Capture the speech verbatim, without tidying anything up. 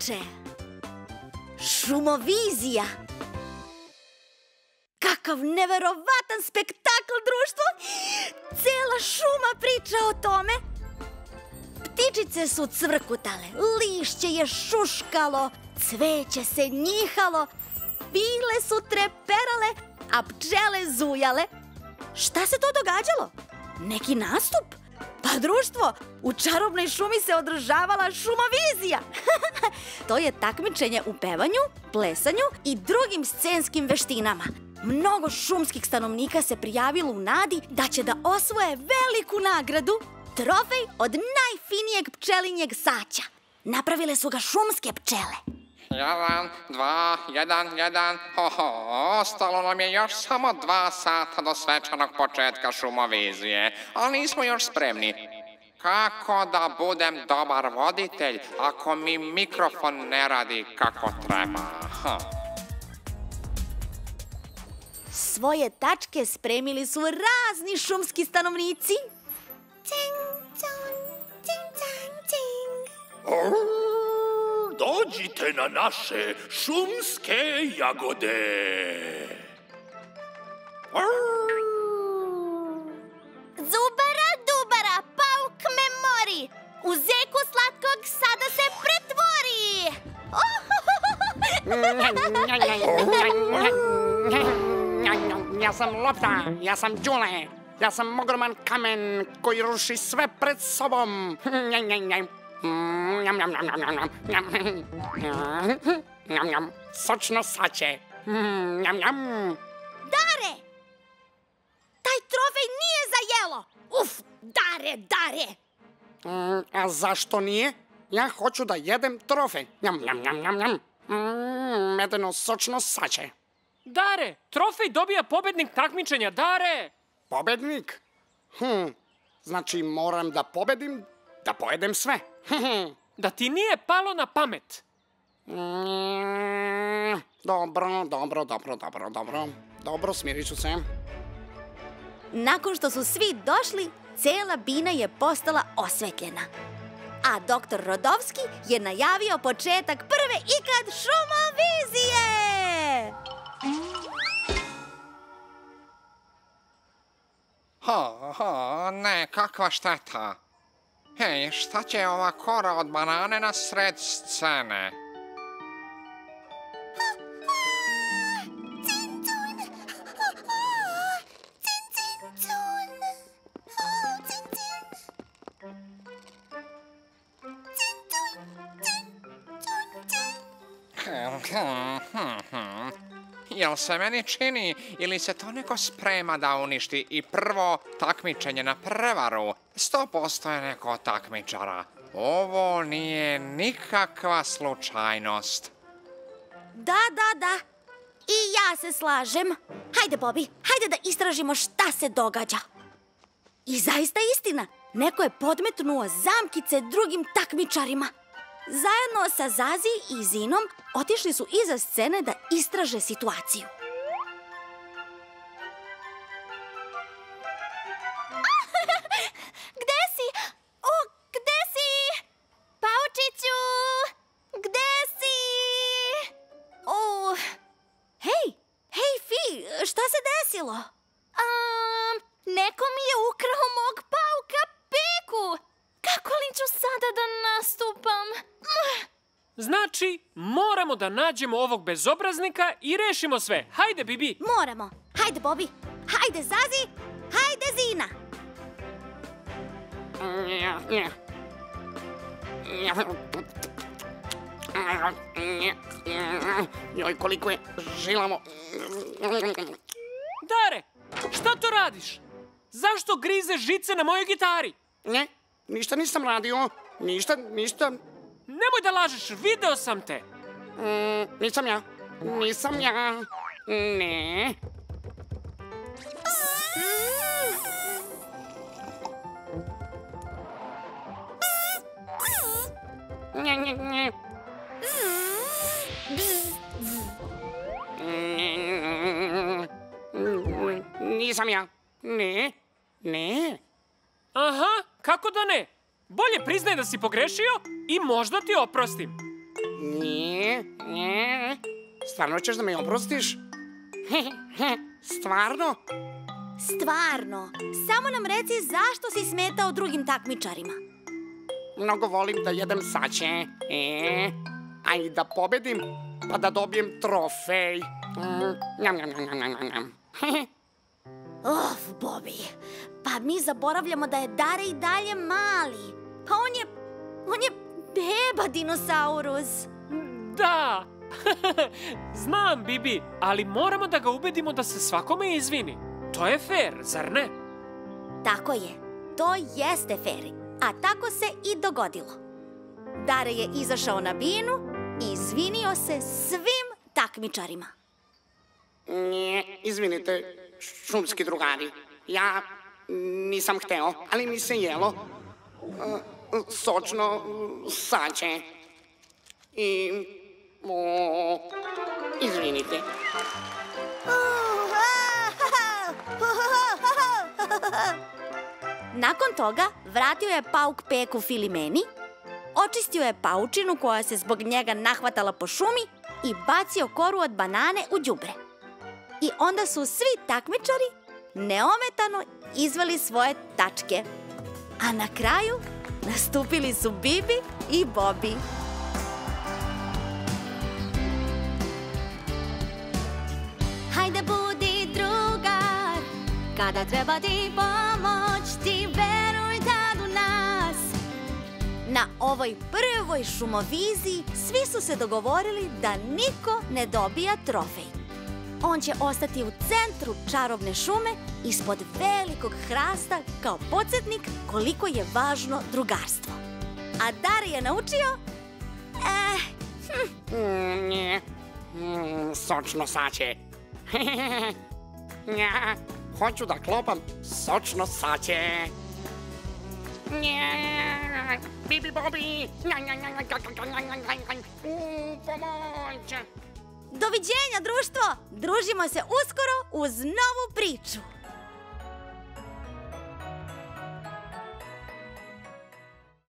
inače šumovizija. Kakav neverovatan spektakl, društvo! Cela šuma priča o tome. Ptičice su cvrkutale, lišće je šuškalo, cveće se njihalo, pile su treperale, a pčele zujale. Šta se to događalo? Neki nastup? Pa društvo, u čarobnoj šumi se održavala šumovizija. To je takmičenje u pevanju, plesanju i drugim scenskim veštinama. Mnogo šumskih stanovnika se prijavilo u nadi da će da osvoje veliku nagradu, trofej od najfinijeg pčelinjeg saća. Napravile su ga šumske pčele. Jedan, dva, jedan, jedan, hoho, ostalo nam je još samo dva sata do svečanog početka šumovizije, ali nismo još spremni. Kako da budem dobar voditelj ako mi mikrofon ne radi kako treba? Hm. Svoje tačke spremili su razni šumski stanovnici. Cing, cong, cing, cang, cing. Dođite na naše šumske jagode. Zubara, dubara, pauk me mori. U zeku slatkog sada se pretvori. Ja sam lopta, ja sam đule, ja sam ogroman kamen koji ruši sve pred sobom. Sočno saće. Dare! Taj trofej nije za jelo. Uf, Dare, Dare! A zašto nije? Ja hoću da jedem trofej. Njam, njam, njam, njam, njam. Medeno sočno saće. Dare, trofej dobija pobednik takmičenja, Dare! Pobednik? Hm, znači moram da pobedim, da pojedem sve. Da ti nije palo na pamet. Mm, dobro, dobro, dobro, dobro, dobro. Dobro, smirit ću se. Nakon što su svi došli, cela bina je postala osvetljena. A doktor Rodovski je najavio početak prve ikad šumovizije! Ho, ho, ne, kakva šteta. Hej, šta će ova kora od banane na sred scene? Jel se meni čini ili se to neko sprema da uništi i prvo takmičenje na prevaru? Sto posto je neko od takmičara. Ovo nije nikakva slučajnost. Da, da, da. I ja se slažem. Hajde, Bobby, hajde da istražimo šta se događa. I zaista istina, neko je podmetnuo zamkice drugim takmičarima. Zajedno sa Zazi i Zinom otišli su iza scene da istraže situaciju. Gde si? O, gde si? Paučiću! Gde si? O, hej, hej, Fi, šta se desilo? Um, neko mi je ukrao mog pauka Peku. Kako li ću sada da nastupam? Znači, moramo da nađemo ovog bezobraznika i rešimo sve. Hajde, Bibi! Moramo. Hajde, Bobby. Hajde, Zazi. Hajde, Zina. Joj, koliko je žilamo. Dare, šta to radiš? Zašto grizeš žice na mojoj gitari? Ne, ništa nisam radio. Ništa, ništa. Nemoj da lažeš, video sam te. Mm, nisam ja. Nisam ja. Ne. Ne, ne, ne. Nisam ja. Ne, ne. Aha, kako da ne? Bolje priznaj da si pogrešio i možda ti oprostim. Nije, nije. Stvarno ćeš da me oprostiš? Stvarno? Stvarno, samo nam reci zašto si smetao drugim takmičarima. Mnogo volim da jedem saće. E, a i da pobedim, pa da dobijem trofej. Mm, njam, njam, njam, njam, njam, njam. Of, Bobby, pa mi zaboravljamo da je Dare i dalje mali. Pa on je, on je beba dinosaurus. Da! Znam, Bibi, ali moramo da ga ubedimo da se svakome izvini. To je fair, zar ne? Tako je, to jeste fair, a tako se i dogodilo. Dare je izašao na binu i izvinio se svim takmičarima. Nije, izvinite, šumski drugari. Ja nisam hteo, ali mi se jelo uh, sočno uh, saće. I... O, izvinite. Nakon toga vratio je pauk Peku Filimeni, očistio je paučinu koja se zbog njega nahvatala po šumi i bacio koru od banane u đubre. I onda su svi takmičari neometano izveli svoje tačke. A na kraju nastupili su Bibi i Bobby. Hajde budi drugar, kada treba ti pomoć, ti veruj tad u nas. Na ovoj prvoj šumoviziji svi su se dogovorili da niko ne dobija trofej. On će ostati u centru čarobne šume ispod velikog hrasta kao podsjetnik koliko je važno drugarstvo. A Dare je naučio... Eh, hm. Mm, nije, mm, sočno saće. Nja, hoću da klopam sočno saće. Nja, Bibi Bobby. Nja, nja, nja, nja, nja, nja, nja, nja. U, pomoć. Doviđenja, društvo! Družimo se uskoro uz novu priču.